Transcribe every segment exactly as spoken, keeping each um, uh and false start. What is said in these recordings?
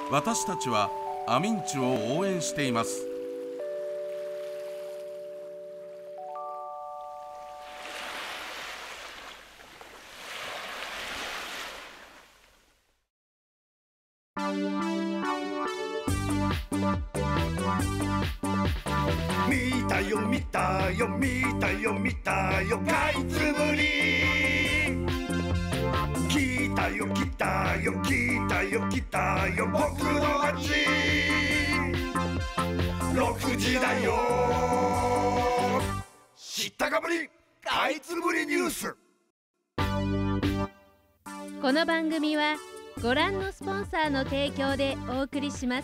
私たちはアミンチュを応援しています。 見たよ見たよ見たよ見たよかいつぶり、来たよ来たよ来たよ来たよ僕の街、ろくじだよ知ったかぶりかいつぶりニュース。 この番組はご覧のスポンサーの提供でお送りします。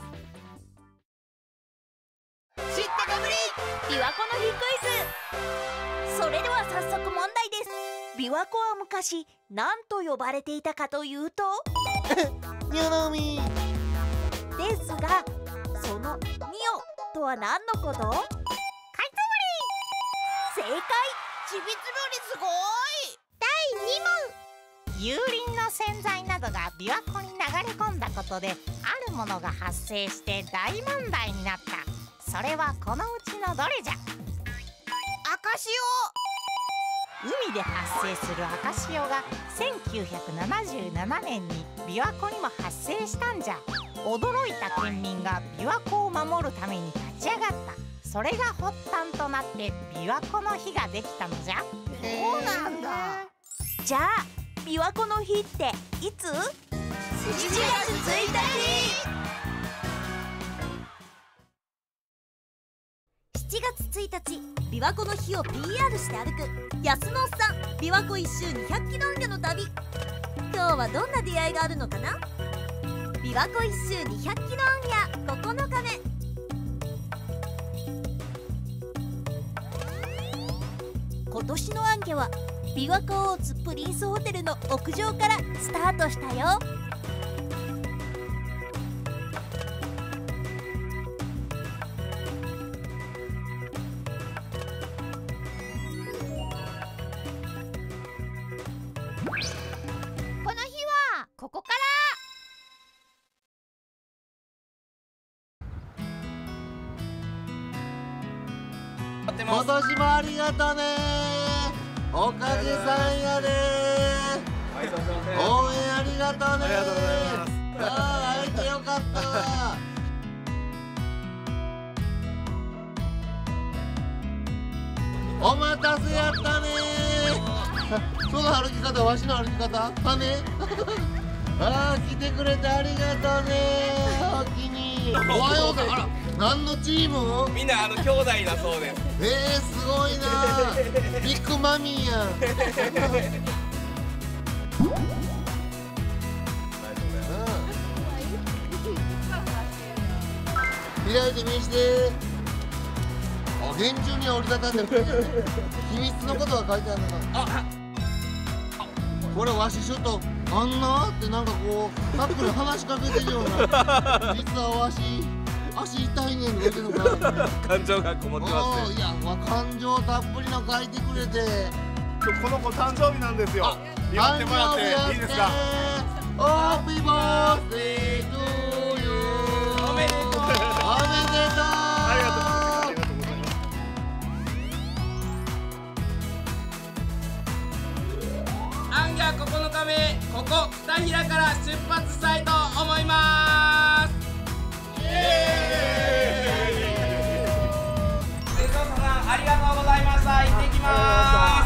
知ったかぶり琵琶湖の日クイズ。それでは早速問題です。琵琶湖は昔何と呼ばれていたかというとニョロミですが、そのニオとは何のこと？かいつぶり。正解。ちびつぶりすごい。だいにもん。 油輪の洗剤などが琵琶湖に流れ込んだことで、あるものが発生して大問題になった。それはこのうちのどれじゃ？ 赤潮。 海で発生する赤潮がせんきゅうひゃくななじゅうななねんに琵琶湖にも発生したんじゃ。驚いた県民が琵琶湖を守るために立ち上がった。それが発端となって琵琶湖の日ができたのじゃ。 そうなんだ。じゃあ琵琶湖の日っていつ？しちがつついたち。しちがつついたち、琵琶湖の日を ピーアール して歩く安野さん琵琶湖一周にひゃくキロの旅。今日はどんな出会いがあるのかな？琵琶湖一周にひゃくキロここのかめ。今年のアンケは琵琶湖大津プリンスホテルの屋上からスタートしたよ。この日はここから。 今年もありがとね。おかげさんやで。応援ありがとね。ああ、会えてよかった。お待たせやったね。その歩き方、わしの歩き方かね。ああ、来てくれてありがとうね。お気に。おはようさん。あら、何のチーム？ みんなあの兄弟だそうです。 えー、すごいな。ビッグマミーやん。開いて見して。あ、厳重に折りたたんでる。秘密のことが書いてあるのか。あ、これわしちょっとあんなってなんかこうタックル話しかけてるような。実はわし足痛いねんって言ってるのか。 感情がこもってますね。 いや、感情たっぷりの書いてくれて。 今日この子誕生日なんですよ。祝ってもらっていいですか？ ハッピーバースデートゥーユー。 おめでとう。おめでとう。 ありがとう。ありがとうございます。 アンギャここのかめ、ここ二平から出発したいと思います。イエーイ。水戸さんありがとうございました。行ってきます。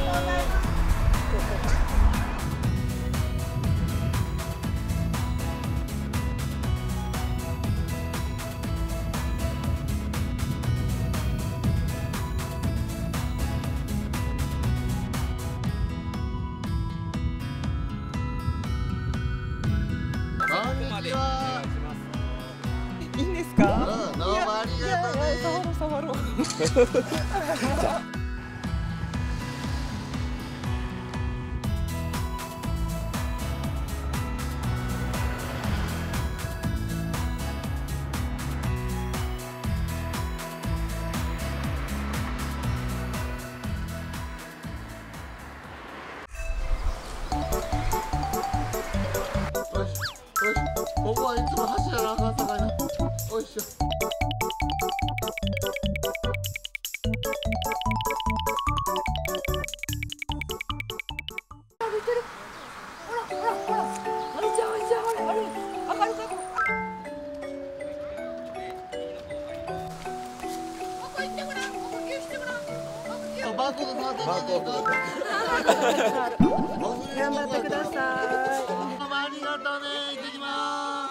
こんにちは。 いいんですか？ うん、どうもありがとうね。 触ろう触ろう。 おここはいつも走らなあかんさかいな。おいしょ。バーコード触ってバーコード頑張ってください。ありがとうね。行ってきます。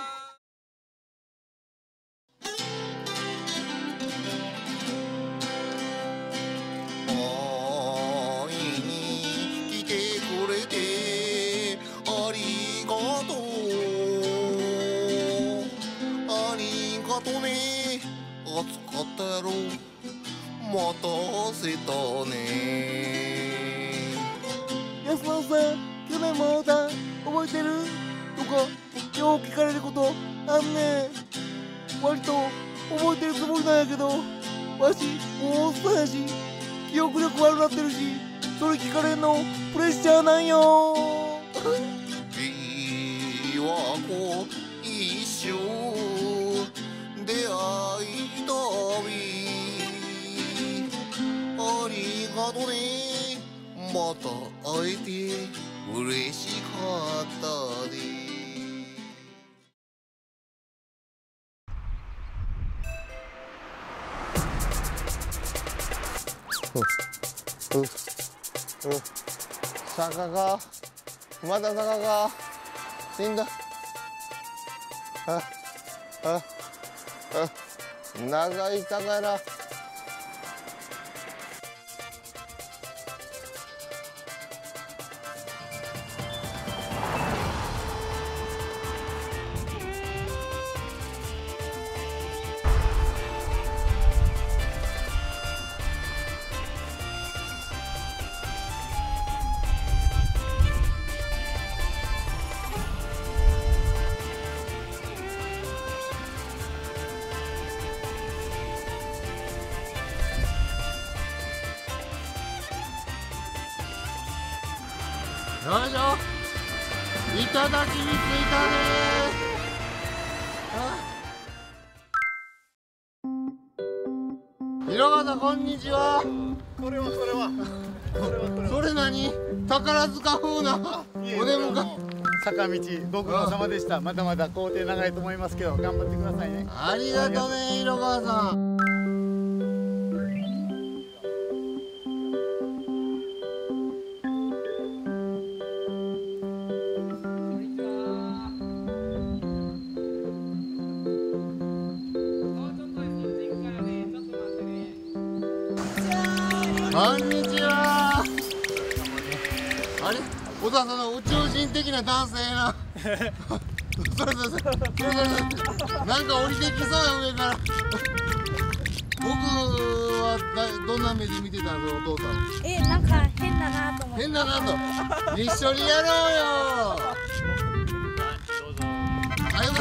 会いに来てくれてありがとう。ありがとね。暑かったやろ。待たせたね。安野さん、去年も会うた覚えてるとかよう聞かれることあんねん。割と覚えてるつもりなんやけど、わしもうおっさんやし記憶力悪なってるし、それ聞かれんのプレッシャーなんよ。琵琶湖一緒出会い旅ありがとね。また会えて嬉しかったで。ううう坂がまだ坂が死んだ。あああ長い坂やな。よいしょ。いただきに着いたね。広川さんこんにちは。 それはそれはそれ何宝塚風なお出迎え。 坂道ご苦労様でした。まだまだ工程長いと思いますけど頑張ってくださいね。 ありがとうね広川さん。こんにちは。あれ、小田さんの宇宙人的な男性な。それそれそれそれそれなんか降りてきそうや上から。僕はどんな目で見てたのお父さん。 え、なんか変だなと思って。 変だなと。一緒にやろうよ。あ、よかった。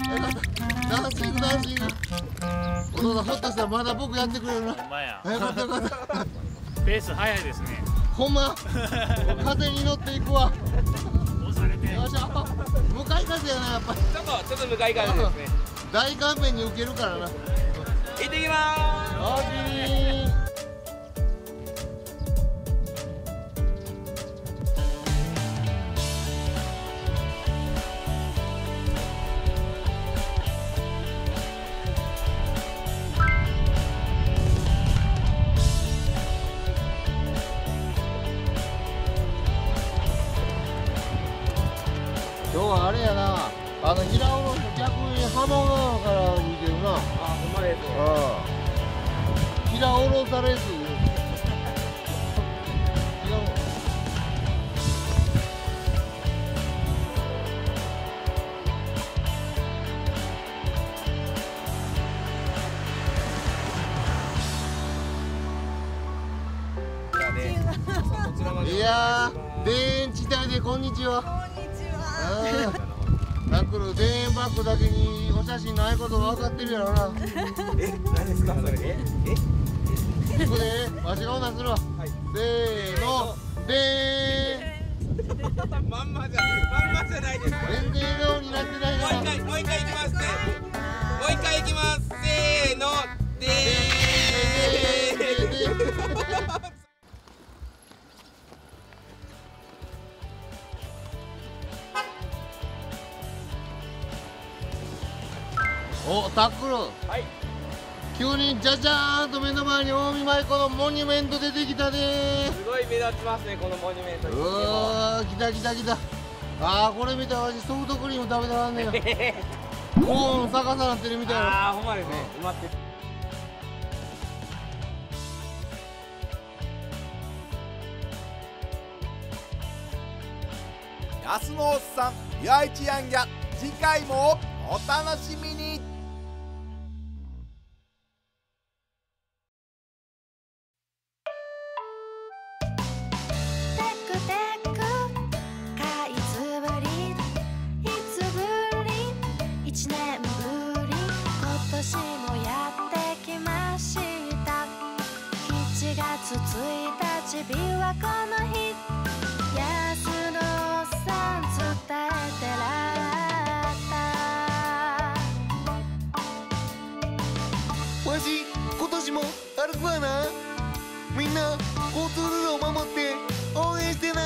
よかった。ダンシングダンシング。お父さんほっとしたらまだ僕やってくれるな。 ほんまや。 よかったよかった。 ペース早いですね。 ほんま。風に乗っていくわ。 押されて。 よいしょ。向かい風やなやっぱり。 ちょっとちょっと向かい風ですね。 大勘弁に受けるからな。 行ってきまーす。 おおきに。今日はあれやな、あの平尾の逆に浜川から見てるな。あ、 ほんまです。 ああ。平尾ロサレース。平尾。いやー、田園地帯でこんにちは。ナックル田園バッグだけにお写真ないこと分かってるやろな。 え、何ですかそれ。え、え。 ここでわしがオナするわ。せーの、でーん。 まんまじゃまんまじゃないですか。 全然笑顔になってないな。 もう一回もう一回いきますね。もう一回いきます。せーのでーお、タックル。はい。急にじゃじゃーんと目の前に近江舞子のモニュメント出てきたでー。 すごい目立ちますね、このモニュメント。 うわー、来た来た来た。あー、これ見たら私ソフトクリーム食べたらんねん。コーン逆さなってるみたいな。 あー、ほんまですね。埋まってる。 安のおっさんビワイチヤンギャ、次回もお楽しみに。 ついたちびわこの日、安のおっさん伝えてらったわし今年も歩くわな。みんな交通ルールを守って応援してな。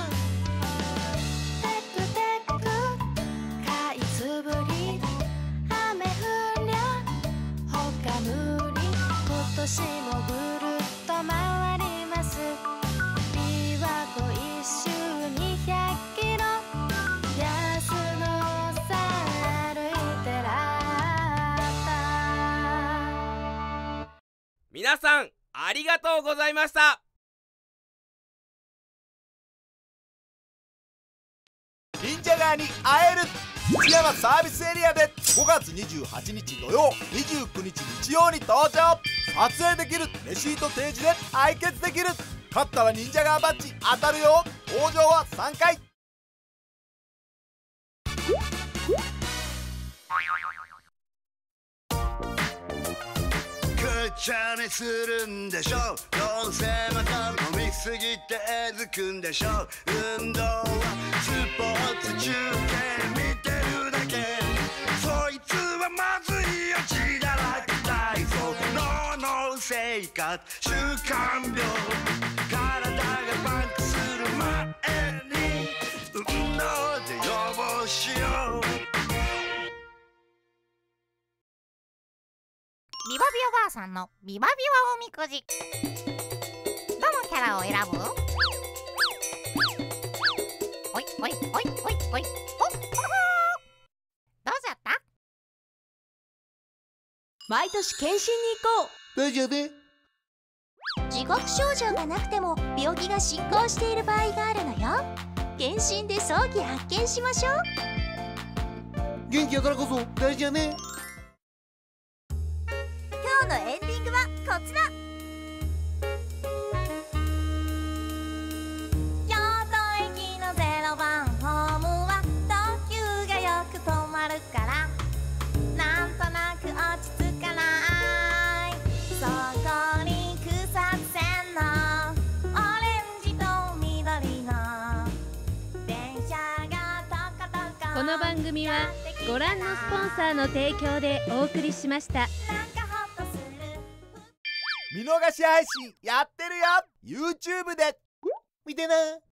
テクテクかいつぶり、雨降りゃほか無理、今年もぐるっと回ります。琵琶湖一周にひゃっキロ、安のおっさん歩いてらった。 皆さんありがとうございました。 忍者側に会える津山サービスエリアでごがつにじゅうはちにち土曜、にじゅうくにち日曜に登場。撮影できる、レシート提示で対決できる。勝ったら忍者側バッジ当たるよ。登場はさんかい。 くっちゃにするんでしょ。どうせまた飲みすぎてえずくんでしょ。運動はスポーツ中継見てるだけ。そいつはまずいよ。血だらけ体操、脳の生活習慣病、体がパンクする前に運動で予防しよう。 ビバビバばあさんのビバビバおみくじ。どのキャラを選ぶ？おいおいおいおいおい、おっほほー。どうじゃった？ 毎年検診に行こう。 大丈夫？ 自覚症状がなくても病気が進行している場合があるのよ。検診で早期発見しましょう。 元気やからこそ大事やね。 今日のエンディングはこちら。京都駅のゼロばんホームは特急がよく止まるから、なんとなく落ち着かない。そこに草津線のオレンジと緑の電車がトコトコ。 この番組はご覧のスポンサーの提供でお送りしました。 見逃し配信やってるよ。 YouTube で見てな。